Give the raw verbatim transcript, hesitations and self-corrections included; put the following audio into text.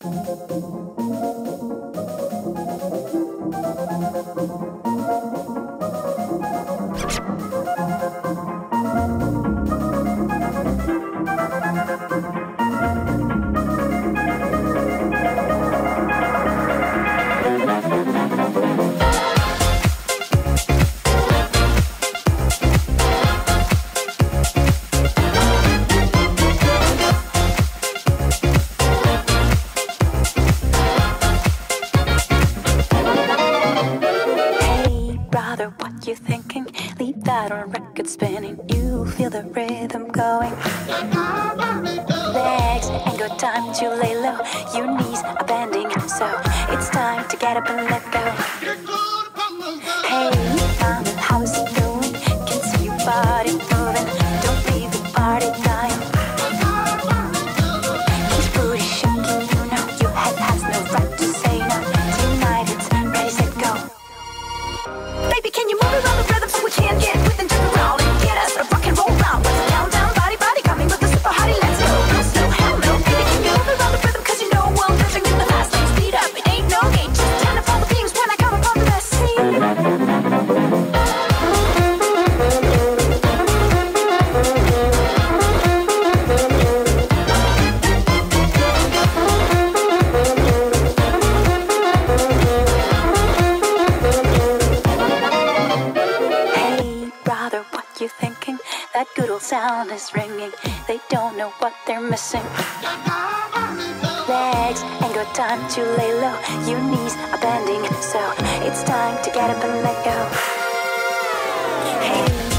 What you thinking? Leave that on record spinning. You feel the rhythm going. Legs ain't got time to lay low. Your knees are bending, so it's time to get up and let go. Hey, mama, how's it going? Can see your body moving. Don't leave the party dying. Keep booty shaking, you know your head has no right to say no. Tonight it's ready, set, go. Baby, can you move around the rhythm so we can get with and turn around and get us a rock and roll round? Let's down, down, body, body, coming with the super hottie. Let's go, no slow, hell no. Baby, can you move around the rhythm? Cause you know I'm living in the fast lane. Speed up, it ain't no game. Just turn up all the beams when I come upon the scene. You thinking that good old sound is ringing? They don't know what they're missing. Legs ain't got time to lay low. Your knees are bending, so it's time to get up and let go. Hey.